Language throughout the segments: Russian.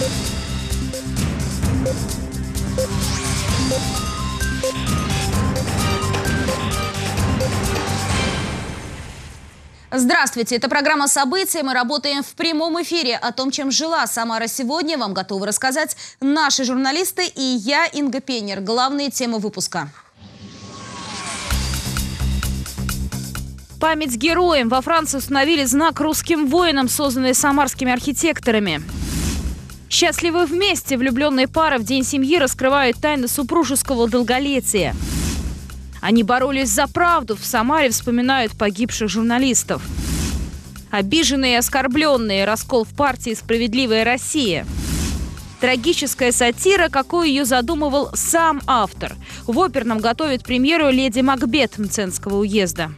Здравствуйте, это программа «События». Мы работаем в прямом эфире. О том, чем жила Самара сегодня, вам готовы рассказать наши журналисты и я, Инга Пенер. Главные темы выпуска. Память героям. Во Франции установили знак русским воинам, созданный самарскими архитекторами. Счастливы вместе. Влюбленные пары в День семьи раскрывают тайны супружеского долголетия. Они боролись за правду. В Самаре вспоминают погибших журналистов. Обиженные и оскорбленные. Раскол в партии «Справедливая Россия». Трагическая сатира, какой ее задумывал сам автор. В оперном готовят премьеру «Леди Макбет» Мценского уезда.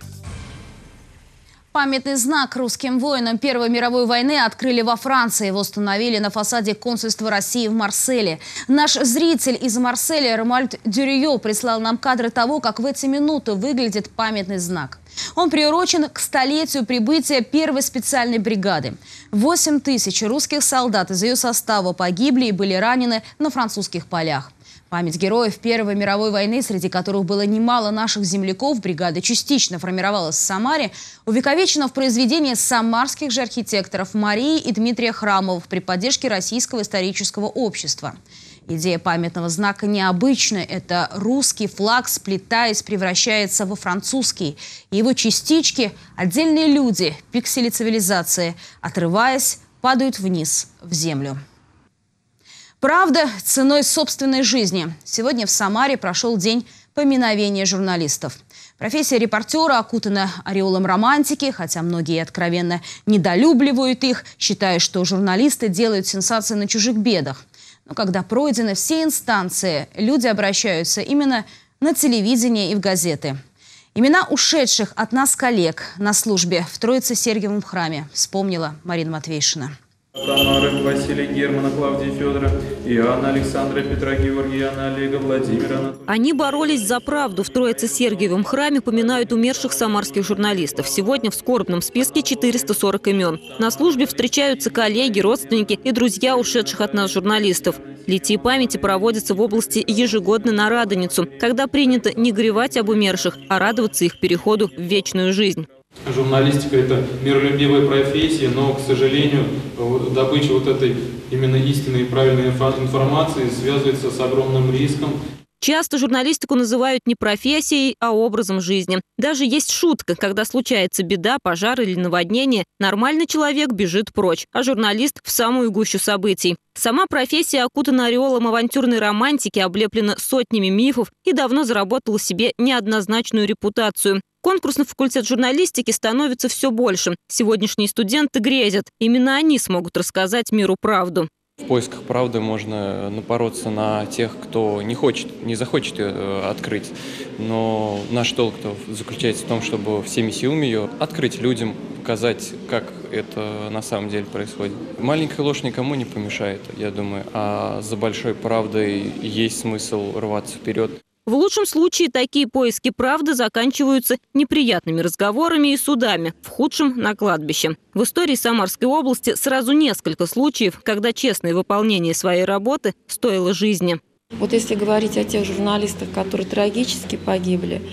Памятный знак русским воинам Первой мировой войны открыли во Франции. Его установили на фасаде консульства России в Марселе. Наш зритель из Марселя Ромальд Дюрио прислал нам кадры того, как в эти минуты выглядит памятный знак. Он приурочен к столетию прибытия первой специальной бригады. 8 тысяч русских солдат из ее состава погибли и были ранены на французских полях. Память героев Первой мировой войны, среди которых было немало наших земляков, бригада частично формировалась в Самаре, увековечена в произведении самарских же архитекторов Марии и Дмитрия Храмовых при поддержке Российского исторического общества. Идея памятного знака необычная. Это русский флаг, сплетаясь, превращается во французский. И его частички, отдельные люди, пиксели цивилизации, отрываясь, падают вниз, в землю. Правда ценой собственной жизни. Сегодня в Самаре прошел день поминовения журналистов. Профессия репортера окутана ореолом романтики, хотя многие откровенно недолюбливают их, считая, что журналисты делают сенсации на чужих бедах. Но когда пройдены все инстанции, люди обращаются именно на телевидение и в газеты. Имена ушедших от нас коллег на службе в Троице-Сергиевом храме вспомнила Марина Матвейшина. Тамары, Василия Германа, Клавдия Федора, Иоанна Александра, Петра Георгия, Иоанна Олега, Владимира Анатолия. Они боролись за правду. В Троице-Сергиевом храме поминают умерших самарских журналистов. Сегодня в скорбном списке 440 имен. На службе встречаются коллеги, родственники и друзья ушедших от нас журналистов. Литии памяти проводятся в области ежегодно на Радоницу, когда принято не горевать об умерших, а радоваться их переходу в вечную жизнь. Журналистика – это миролюбивая профессия, но, к сожалению, добыча вот этой именно истинной и правильной информации связывается с огромным риском. Часто журналистику называют не профессией, а образом жизни. Даже есть шутка, когда случается беда, пожар или наводнение, нормальный человек бежит прочь, а журналист – в самую гущу событий. Сама профессия окутана ореолом авантюрной романтики, облеплена сотнями мифов и давно заработала себе неоднозначную репутацию. Конкурсный факультет журналистики становится все больше. Сегодняшние студенты грезят. Именно они смогут рассказать миру правду. В поисках правды можно напороться на тех, кто не захочет ее открыть. Но наш долг заключается в том, чтобы всеми силами ее открыть людям, показать, как это на самом деле происходит. Маленькая ложь никому не помешает, я думаю, а за большой правдой есть смысл рваться вперед. В лучшем случае такие поиски правды заканчиваются неприятными разговорами и судами, в худшем – на кладбище. В истории Самарской области сразу несколько случаев, когда честное выполнение своей работы стоило жизни. Вот если говорить о тех журналистах, которые трагически погибли,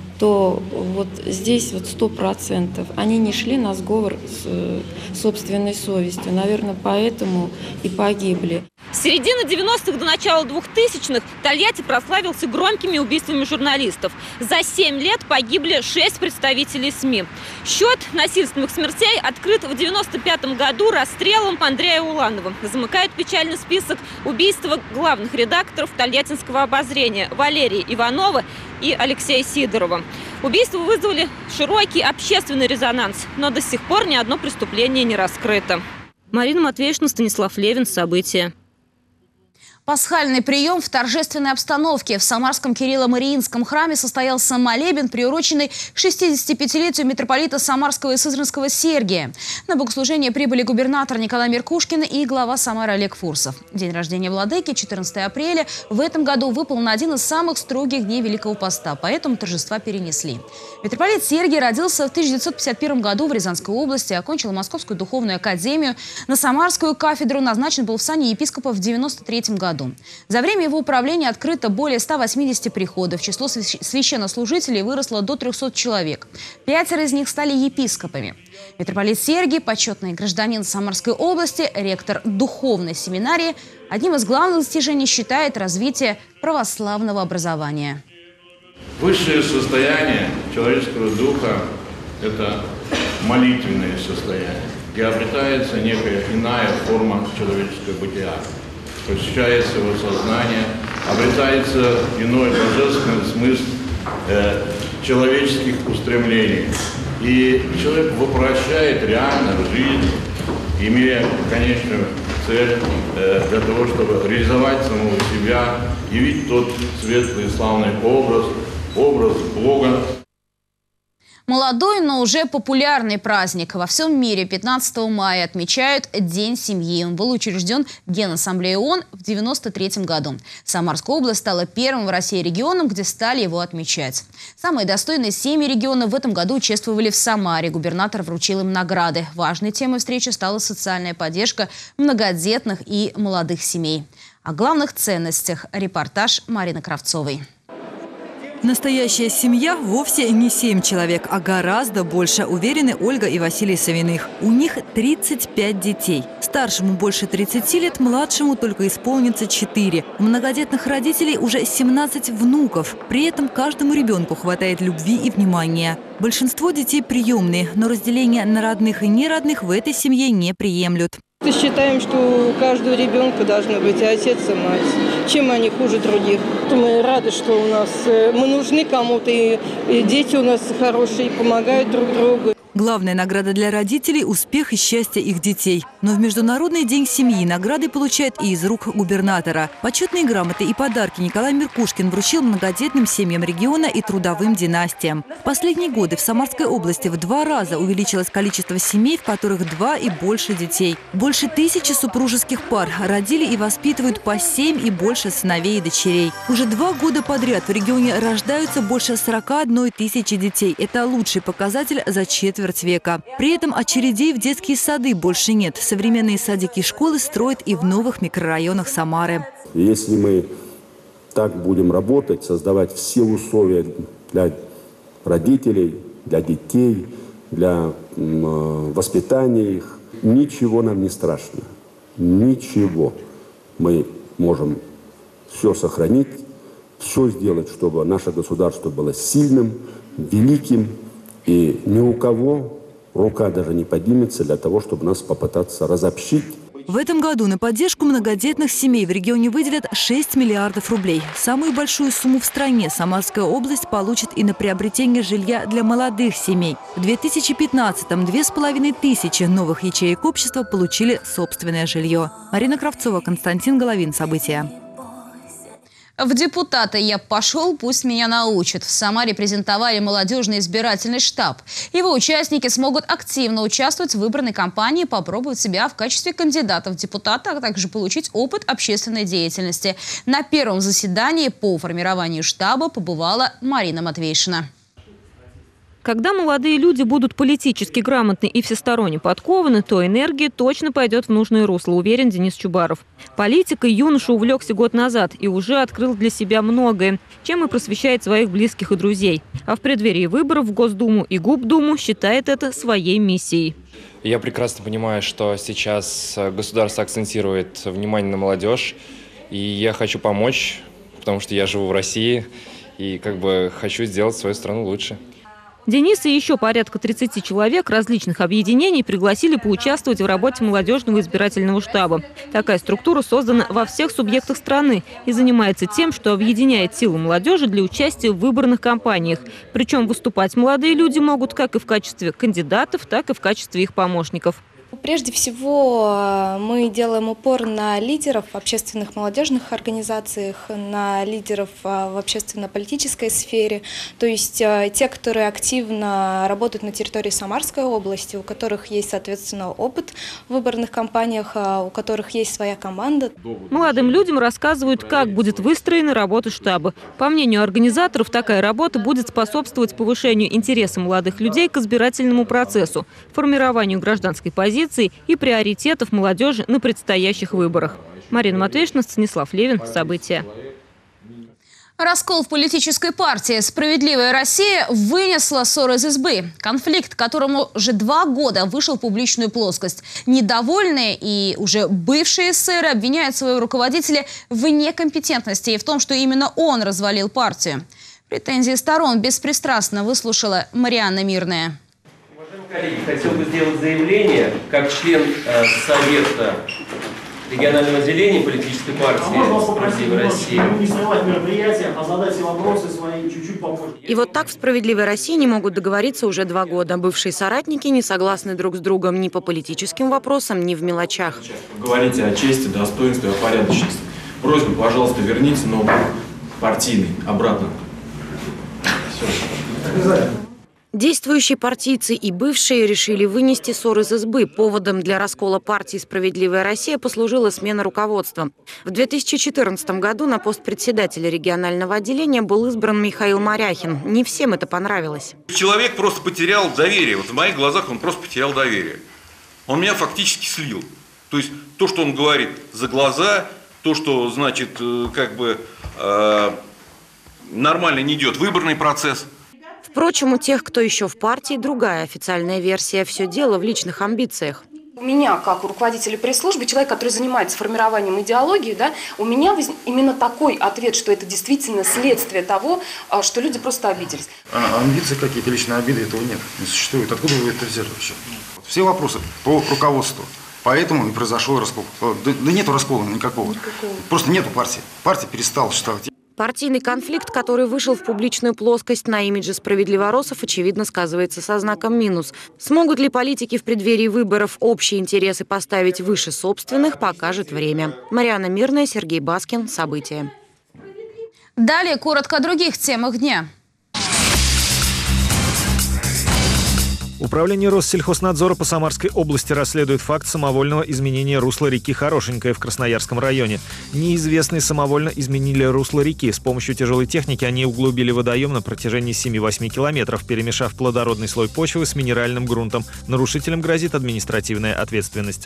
то вот здесь вот 100% они не шли на сговор с собственной совестью. Наверное, поэтому и погибли. С середины 90-х до начала 2000-х Тольятти прославился громкими убийствами журналистов. За 7 лет погибли 6 представителей СМИ. Счет насильственных смертей открыт в 1995 году расстрелом Андрея Уланова. Замыкает печальный список убийства главных редакторов Тольяттинского обозрения Валерия Иванова и Алексея Сидорова. Убийства вызвали широкий общественный резонанс, но до сих пор ни одно преступление не раскрыто. Марина Матвейшина, Станислав Левин. События. Пасхальный прием в торжественной обстановке. В Самарском Кирилло-Мариинском храме состоялся молебен, приуроченный к 65-летию митрополита Самарского и Сызранского Сергия. На богослужение прибыли губернатор Николай Меркушкин и глава Самары Олег Фурсов. День рождения владыки, 14 апреля, в этом году выпал на один из самых строгих дней Великого Поста, поэтому торжества перенесли. Митрополит Сергий родился в 1951 году в Рязанской области, окончил Московскую духовную академию. На Самарскую кафедру назначен был в сане епископа в 1993 году. За время его управления открыто более 180 приходов. Число священнослужителей выросло до 300 человек. 5 из них стали епископами. Митрополит Сергий, почетный гражданин Самарской области, ректор духовной семинарии, одним из главных достижений считает развитие православного образования. Высшее состояние человеческого духа – это молитвенное состояние, где обретается некая иная форма человеческого бытия. Посещается его сознание, обретается иной божественный смысл человеческих устремлений. И человек воплощает реально жизнь, имея конечную цель для того, чтобы реализовать самого себя, явить тот светлый и славный образ Бога. Молодой, но уже популярный праздник. Во всем мире 15 мая отмечают День семьи. Он был учрежден Генассамблеей ООН в 1993 году. Самарская область стала первым в России регионом, где стали его отмечать. Самые достойные семьи региона в этом году участвовали в Самаре. Губернатор вручил им награды. Важной темой встречи стала социальная поддержка многодетных и молодых семей. О главных ценностях репортаж Марины Кравцовой. Настоящая семья вовсе не 7 человек, а гораздо больше, уверены Ольга и Василий Савиных. У них 35 детей. Старшему больше 30 лет, младшему только исполнится 4. У многодетных родителей уже 17 внуков. При этом каждому ребенку хватает любви и внимания. Большинство детей приемные, но разделение на родных и неродных в этой семье не приемлют. Мы считаем, что у каждого ребенка должны быть и отец, и мать. Чем они хуже других? Мы рады, что у нас мы нужны кому-то, и дети у нас хорошие, помогают друг другу. Главная награда для родителей – успех и счастье их детей. Но в Международный день семьи награды получают и из рук губернатора. Почетные грамоты и подарки Николай Меркушкин вручил многодетным семьям региона и трудовым династиям. В последние годы в Самарской области в 2 раза увеличилось количество семей, в которых 2 и больше детей. Больше 1000 супружеских пар родили и воспитывают по 7 и больше сыновей и дочерей. Уже 2 года подряд в регионе рождаются больше 41 тысячи детей. Это лучший показатель за четверть века. При этом очередей в детские сады больше нет. Современные садики и школы строят и в новых микрорайонах Самары. Если мы так будем работать, создавать все условия для родителей, для детей, для воспитания их, ничего нам не страшно. Ничего. Мы можем все сохранить, все сделать, чтобы наше государство было сильным, великим. И ни у кого рука даже не поднимется для того, чтобы нас попытаться разобщить. В этом году на поддержку многодетных семей в регионе выделят 6 миллиардов рублей. Самую большую сумму в стране Самарская область получит и на приобретение жилья для молодых семей. В 2015-м 2500 новых ячеек общества получили собственное жилье. Марина Кравцова, Константин Головин. События. В депутаты я пошел, пусть меня научат. В Самаре презентовали молодежный избирательный штаб. Его участники смогут активно участвовать в выборной кампании, попробовать себя в качестве кандидатов в депутаты, а также получить опыт общественной деятельности. На первом заседании по формированию штаба побывала Марина Матвейшина. Когда молодые люди будут политически грамотны и всесторонне подкованы, то энергия точно пойдет в нужное русло, уверен Денис Чубаров. Политикой юноша увлекся год назад и уже открыл для себя многое, чем и просвещает своих близких и друзей. А в преддверии выборов в Госдуму и Губдуму считает это своей миссией. Я прекрасно понимаю, что сейчас государство акцентирует внимание на молодежь, и я хочу помочь, потому что я живу в России и хочу сделать свою страну лучше. Денис и еще порядка 30 человек различных объединений пригласили поучаствовать в работе молодежного избирательного штаба. Такая структура создана во всех субъектах страны и занимается тем, что объединяет силы молодежи для участия в выборных кампаниях. Причем выступать молодые люди могут как и в качестве кандидатов, так и в качестве их помощников. Прежде всего, мы делаем упор на лидеров в общественных молодежных организациях, на лидеров в общественно-политической сфере, то есть те, которые активно работают на территории Самарской области, у которых есть, соответственно, опыт в выборных кампаниях, у которых есть своя команда. Молодым людям рассказывают, как будет выстроена работа штаба. По мнению организаторов, такая работа будет способствовать повышению интереса молодых людей к избирательному процессу, формированию гражданской позиции и приоритетов молодежи на предстоящих выборах. Марина Матвеевна, Станислав Левин. События. Раскол в политической партии «Справедливая Россия» вынесла ссору из избы. Конфликт, которому уже 2 года вышел в публичную плоскость. Недовольные и уже бывшие эсеры обвиняют своего руководителя в некомпетентности и в том, что именно он развалил партию. Претензии сторон беспристрастно выслушала Марианна Мирная. Коллеги, хотел бы сделать заявление как член Совета регионального отделения политической партии «Справедливая Россия». Не снимать мероприятия, а задать вопросы свои чуть-чуть попозже. И вот так в «Справедливой России» не могут договориться уже 2 года. Бывшие соратники не согласны друг с другом ни по политическим вопросам, ни в мелочах. Говорите о чести, достоинстве, о порядочности. Просьба, пожалуйста, верните новый партийный обратно. Все. Действующие партийцы и бывшие решили вынести ссор из избы. Поводом для раскола партии «Справедливая Россия» послужила смена руководства. В 2014 году на пост председателя регионального отделения был избран Михаил Моряхин. Не всем это понравилось. Человек просто потерял доверие. Вот в моих глазах он просто потерял доверие. Он меня фактически слил. То есть то, что он говорит за глаза, то, что, значит, как бы нормально не идет выборный процесс. Впрочем, у тех, кто еще в партии, другая официальная версия. Все дело в личных амбициях. У меня, как у руководителя пресс-службы, человек, который занимается формированием идеологии, да, у меня именно такой ответ, что это действительно следствие того, что люди просто обиделись. Амбиции какие-то, личные обиды, этого нет, не существует. Откуда вы это взяли вообще? Все вопросы по руководству. Поэтому и произошел раскол. Да нету раскола никакого. Просто нету партии. Партия перестала существовать. Партийный конфликт, который вышел в публичную плоскость, на имидже справедливороссов, очевидно, сказывается со знаком минус. Смогут ли политики в преддверии выборов общие интересы поставить выше собственных, покажет время. Марианна Мирная, Сергей Баскин. События. Далее коротко о других темах дня. Управление Россельхознадзора по Самарской области расследует факт самовольного изменения русла реки Хорошенькая в Красноярском районе. Неизвестные самовольно изменили русло реки. С помощью тяжелой техники они углубили водоем на протяжении 7-8 километров, перемешав плодородный слой почвы с минеральным грунтом. Нарушителям грозит административная ответственность.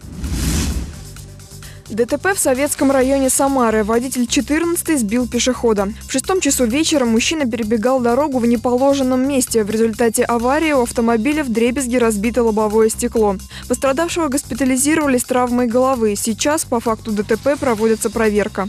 ДТП в Советском районе Самары. Водитель 14-й сбил пешехода. В 6 часу вечера мужчина перебегал дорогу в неположенном месте. В результате аварии у автомобиля вдребезги разбито лобовое стекло. Пострадавшего госпитализировали с травмой головы. Сейчас по факту ДТП проводится проверка.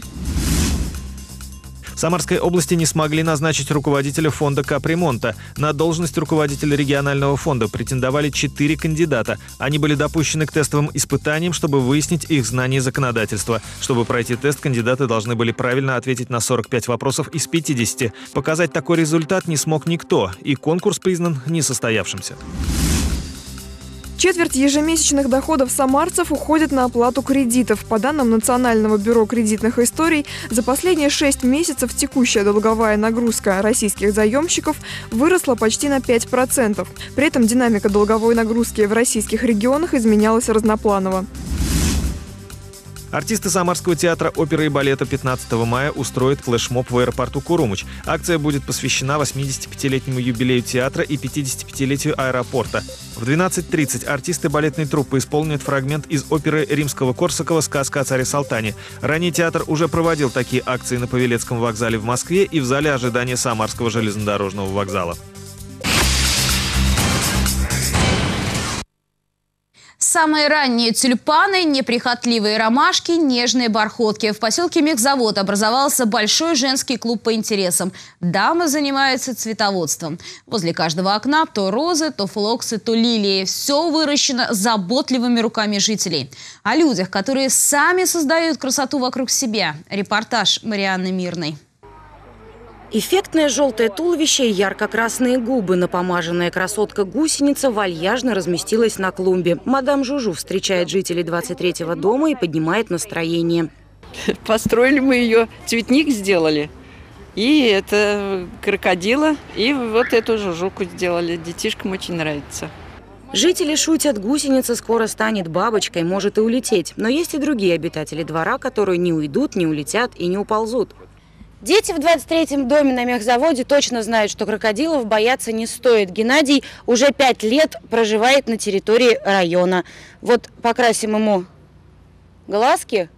В Самарской области не смогли назначить руководителя фонда капремонта. На должность руководителя регионального фонда претендовали 4 кандидата. Они были допущены к тестовым испытаниям, чтобы выяснить их знание законодательства. Чтобы пройти тест, кандидаты должны были правильно ответить на 45 вопросов из 50. Показать такой результат не смог никто, и конкурс признан несостоявшимся. Четверть ежемесячных доходов самарцев уходит на оплату кредитов. По данным Национального бюро кредитных историй, за последние 6 месяцев текущая долговая нагрузка российских заемщиков выросла почти на 5%. При этом динамика долговой нагрузки в российских регионах изменялась разнопланово. Артисты Самарского театра оперы и балета 15 мая устроят флешмоб в аэропорту Курумыч. Акция будет посвящена 85-летнему юбилею театра и 55-летию аэропорта. В 12:30 артисты балетной труппы исполнят фрагмент из оперы Римского-Корсакова «Сказка о царе Салтане». Ранее театр уже проводил такие акции на Павелецком вокзале в Москве и в зале ожидания Самарского железнодорожного вокзала. Самые ранние тюльпаны, неприхотливые ромашки, нежные бархотки. В поселке Мехзавод образовался большой женский клуб по интересам. Дамы занимаются цветоводством. Возле каждого окна то розы, то флоксы, то лилии. Все выращено заботливыми руками жителей. О людях, которые сами создают красоту вокруг себя. Репортаж Марианны Мирной. Эффектное желтое туловище и ярко-красные губы. Напомаженная красотка-гусеница вальяжно разместилась на клумбе. Мадам Жужу встречает жителей 23-го дома и поднимает настроение. Построили мы ее, цветник сделали. И это крокодила, и вот эту жужуку сделали. Детишкам очень нравится. Жители шутят, гусеница скоро станет бабочкой, может и улететь. Но есть и другие обитатели двора, которые не уйдут, не улетят и не уползут. Дети в 23-м доме на мехзаводе точно знают, что крокодилов бояться не стоит. Геннадий уже 5 лет проживает на территории района. Вот покрасим ему глазки.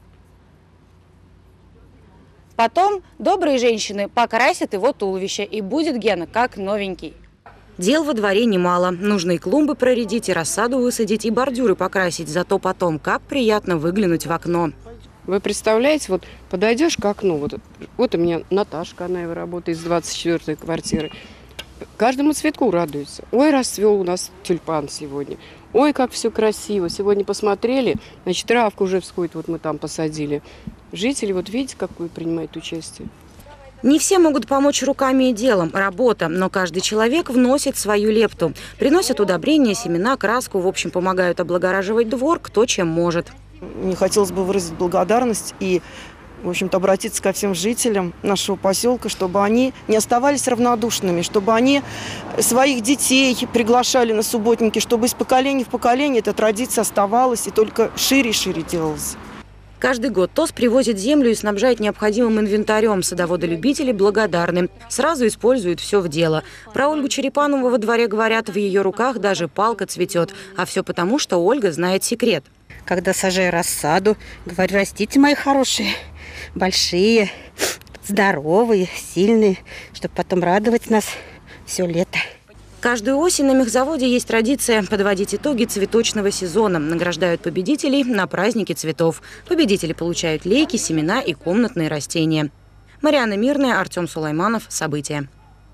Потом добрые женщины покрасят его туловище, и будет Гена как новенький. Дел во дворе немало. Нужно и клумбы проредить, и рассаду высадить, и бордюры покрасить. Зато потом как приятно выглянуть в окно. Вы представляете, вот подойдешь к окну, вот у меня Наташка, она его работает с 24-й квартиры. Каждому цветку радуется. Ой, расцвел у нас тюльпан сегодня. Ой, как все красиво. Сегодня посмотрели, значит, травку уже всходит, вот мы там посадили. Жители, вот видите, какое принимают участие. Не все могут помочь руками и делом, работа, но каждый человек вносит свою лепту. Приносят удобрения, семена, краску, в общем, помогают облагораживать двор, кто чем может. Мне хотелось бы выразить благодарность и, в общем-то, обратиться ко всем жителям нашего поселка, чтобы они не оставались равнодушными, чтобы они своих детей приглашали на субботники, чтобы из поколения в поколение эта традиция оставалась и только шире и шире делалась. Каждый год ТОС привозит землю и снабжает необходимым инвентарем. Садоводы-любители благодарны. Сразу используют все в дело. Про Ольгу Черепанову во дворе говорят, в ее руках даже палка цветет. А все потому, что Ольга знает секрет. Когда сажаю рассаду, говорю: растите, мои хорошие, большие, здоровые, сильные, чтобы потом радовать нас все лето. Каждую осень на мехзаводе есть традиция подводить итоги цветочного сезона. Награждают победителей на празднике цветов. Победители получают лейки, семена и комнатные растения. Марианна Мирная, Артем Сулайманов. События.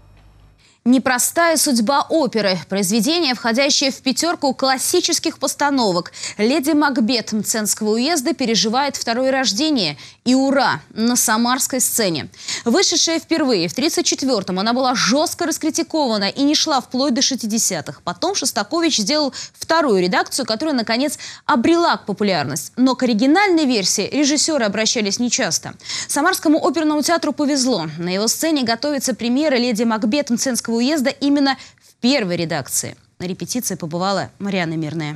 Непростая судьба оперы. Произведение, входящее в пятерку классических постановок. Леди Макбет Мценского уезда переживает второе рождение. И ура! На самарской сцене. Вышедшая впервые в 1934-м, она была жестко раскритикована и не шла вплоть до 60-х. Потом Шостакович сделал вторую редакцию, которая, наконец, обрела популярность. Но к оригинальной версии режиссеры обращались нечасто. Самарскому оперному театру повезло. На его сцене готовится премьера «Леди Макбет Мценского уезда» именно в первой редакции. На репетиции побывала Марианна Мирная.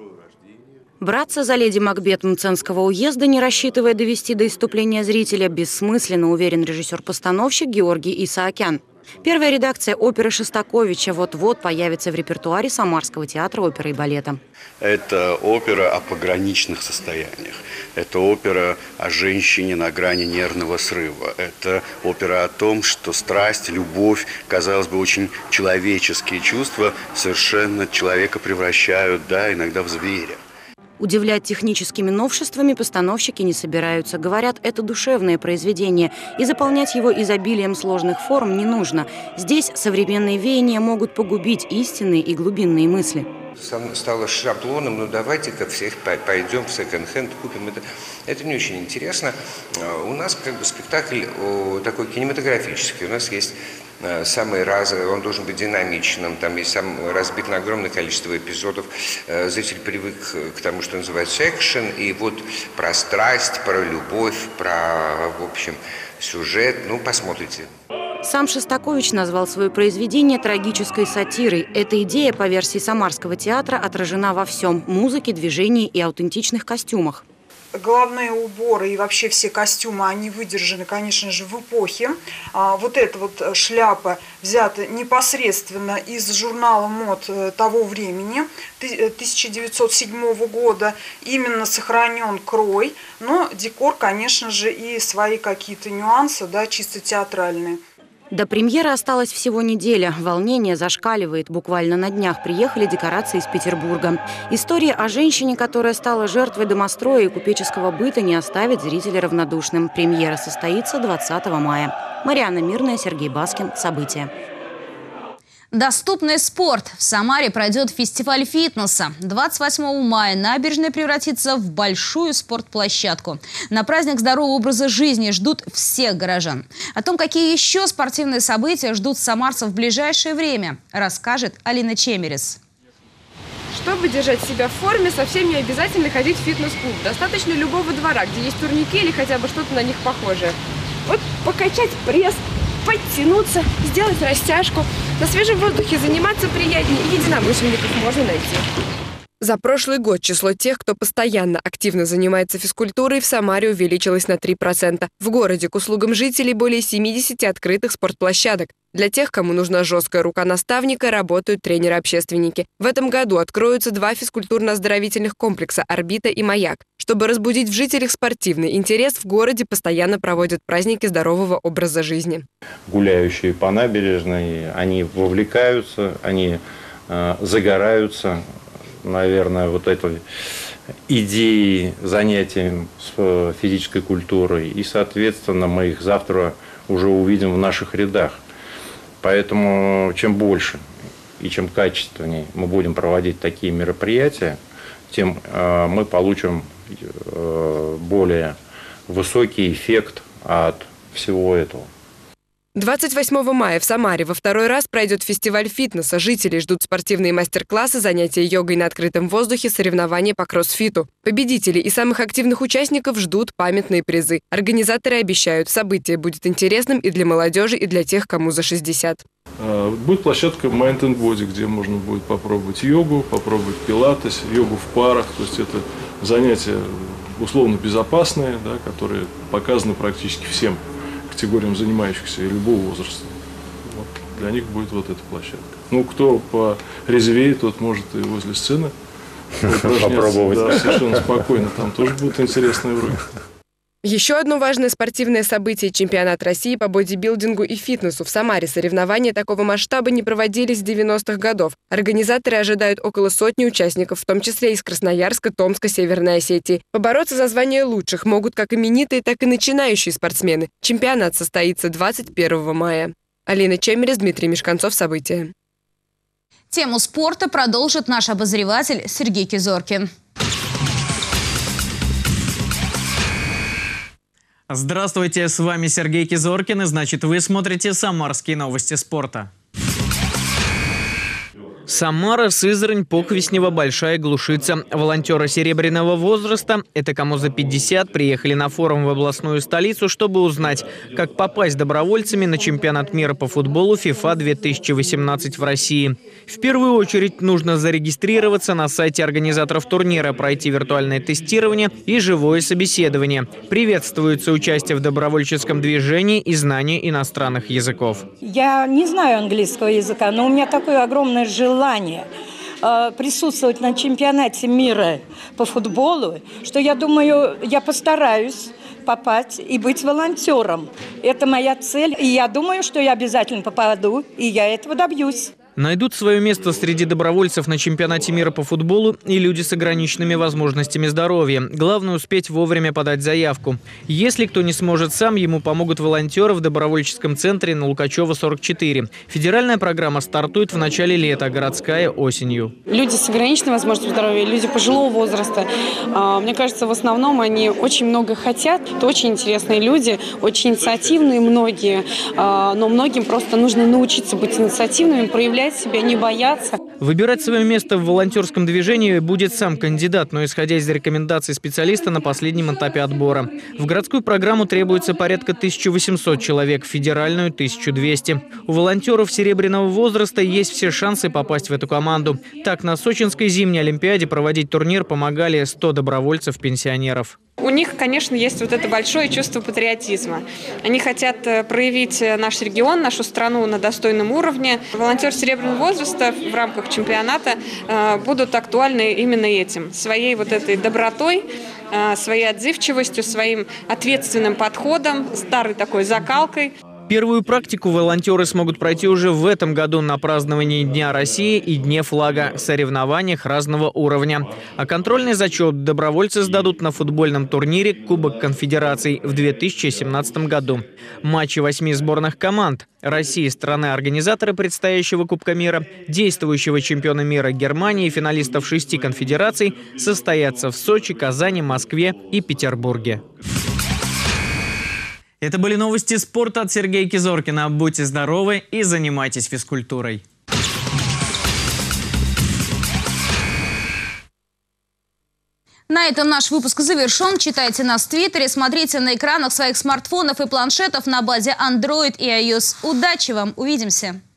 Браться за «Леди Макбет» Мценского уезда, не рассчитывая довести до исступления зрителя, бессмысленно, уверен режиссер-постановщик Георгий Исаакян. Первая редакция оперы Шостаковича вот-вот появится в репертуаре Самарского театра оперы и балета. Это опера о пограничных состояниях. Это опера о женщине на грани нервного срыва. Это опера о том, что страсть, любовь, казалось бы, очень человеческие чувства совершенно человека превращают, иногда в зверя. Удивлять техническими новшествами постановщики не собираются. Говорят, это душевное произведение, и заполнять его изобилием сложных форм не нужно. Здесь современные веяния могут погубить истинные и глубинные мысли. Стало шаблоном, давайте-ка всех пойдем в секонд-хенд, купим это. Это не очень интересно. У нас спектакль такой кинематографический. У нас есть самый разный, он должен быть динамичным, там есть разбит на огромное количество эпизодов. Зритель привык к тому, что называется экшен, и вот про страсть, про любовь, про, в общем, сюжет, посмотрите. Сам Шостакович назвал свое произведение трагической сатирой. Эта идея, по версии Самарского театра, отражена во всем – музыке, движении и аутентичных костюмах. Головные уборы и вообще все костюмы, они выдержаны, конечно же, в эпохе. Вот эта вот шляпа взята непосредственно из журнала мод того времени, 1907 года. Именно сохранен крой, но декор, конечно же, и свои какие-то нюансы, чисто театральные. До премьеры осталась всего неделя. Волнение зашкаливает. Буквально на днях приехали декорации из Петербурга. История о женщине, которая стала жертвой домостроя и купеческого быта, не оставит зрителя равнодушным. Премьера состоится 20 мая. Марианна Мирная, Сергей Баскин. События. Доступный спорт. В Самаре пройдет фестиваль фитнеса. 28 мая набережная превратится в большую спортплощадку. На праздник здорового образа жизни ждут всех горожан. О том, какие еще спортивные события ждут самарцев в ближайшее время, расскажет Алина Чемерис. Чтобы держать себя в форме, совсем не обязательно ходить в фитнес-клуб. Достаточно любого двора, где есть турники или хотя бы что-то на них похожее. Вот покачать пресс, подтянуться, сделать растяжку. На свежем воздухе заниматься приятнее, и единомышленников можно найти. За прошлый год число тех, кто постоянно активно занимается физкультурой, в Самаре увеличилось на 3%. В городе к услугам жителей более 70 открытых спортплощадок. Для тех, кому нужна жесткая рука наставника, работают тренеры-общественники. В этом году откроются 2 физкультурно-оздоровительных комплекса «Орбита» и «Маяк». Чтобы разбудить в жителях спортивный интерес, в городе постоянно проводят праздники здорового образа жизни. Гуляющие по набережной, они вовлекаются, они загораются. Наверное, вот этой идеей занятий с физической культурой. И, соответственно, мы их завтра уже увидим в наших рядах. Поэтому чем больше и чем качественнее мы будем проводить такие мероприятия, тем мы получим более высокий эффект от всего этого. 28 мая в Самаре во второй раз пройдет фестиваль фитнеса. Жители ждут спортивные мастер-классы, занятия йогой на открытом воздухе, соревнования по кроссфиту. Победителей и самых активных участников ждут памятные призы. Организаторы обещают, событие будет интересным и для молодежи, и для тех, кому за 60. Будет площадка Mind and Body, где можно будет попробовать йогу, попробовать пилатес, йогу в парах. То есть это занятия условно безопасные, да, которые показаны практически всем категориям занимающихся и любого возраста. Вот. Для них будет вот эта площадка. Ну, кто порезвее, тот может и возле сцены попробовать. Да, совершенно спокойно. Там тоже будут интересные уроки. Еще одно важное спортивное событие – чемпионат России по бодибилдингу и фитнесу. В Самаре соревнования такого масштаба не проводились с 90-х годов. Организаторы ожидают около 100 участников, в том числе из Красноярска, Томска, Северной Осетии. Побороться за звание лучших могут как именитые, так и начинающие спортсмены. Чемпионат состоится 21 мая. Алина Чемерис, Дмитрий Мешканцов. События. Тему спорта продолжит наш обозреватель Сергей Кизоркин. Здравствуйте, с вами Сергей Кизоркин, и значит, вы смотрите «Самарские новости спорта». Самара, Сызрань, Поквеснево, Большая Глушица. Волонтеры серебряного возраста, это кому за 50, приехали на форум в областную столицу, чтобы узнать, как попасть добровольцами на чемпионат мира по футболу FIFA 2018 в России. В первую очередь нужно зарегистрироваться на сайте организаторов турнира, пройти виртуальное тестирование и живое собеседование. Приветствуется участие в добровольческом движении и знание иностранных языков. Я не знаю английского языка, но у меня такое огромное желание присутствовать на чемпионате мира по футболу, что я думаю, я постараюсь попасть и быть волонтером. Это моя цель, и я думаю, что я обязательно попаду, и я этого добьюсь. Найдут свое место среди добровольцев на чемпионате мира по футболу и люди с ограниченными возможностями здоровья. Главное успеть вовремя подать заявку. Если кто не сможет сам, ему помогут волонтеры в добровольческом центре на Лукачева, 44. Федеральная программа стартует в начале лета, городская – осенью. Люди с ограниченными возможностями здоровья, люди пожилого возраста. Мне кажется, в основном они очень много хотят. Это очень интересные люди, очень инициативные многие. Но многим просто нужно научиться быть инициативными, проявлять себя, не бояться. Выбирать свое место в волонтерском движении будет сам кандидат, но исходя из рекомендаций специалиста на последнем этапе отбора. В городскую программу требуется порядка 1800 человек, в федеральную – 1200. У волонтеров серебряного возраста есть все шансы попасть в эту команду. Так, на Сочинской зимней олимпиаде проводить турнир помогали 100 добровольцев-пенсионеров. У них, конечно, есть вот это большое чувство патриотизма. Они хотят проявить наш регион, нашу страну на достойном уровне. Волонтеры серебряного возраста в рамках чемпионата будут актуальны именно этим. Своей вот этой добротой, своей отзывчивостью, своим ответственным подходом, старой такой закалкой. Первую практику волонтеры смогут пройти уже в этом году на праздновании Дня России и Дне флага, соревнованиях разного уровня. А контрольный зачет добровольцы сдадут на футбольном турнире Кубок Конфедераций в 2017 году. Матчи 8 сборных команд России, страны-организаторы предстоящего Кубка мира, действующего чемпиона мира Германии и финалистов 6 конфедераций состоятся в Сочи, Казани, Москве и Петербурге. Это были новости спорта от Сергея Кизоркина. Будьте здоровы и занимайтесь физкультурой. На этом наш выпуск завершен. Читайте нас в Твиттере, смотрите на экранах своих смартфонов и планшетов на базе Android и iOS. Удачи вам! Увидимся!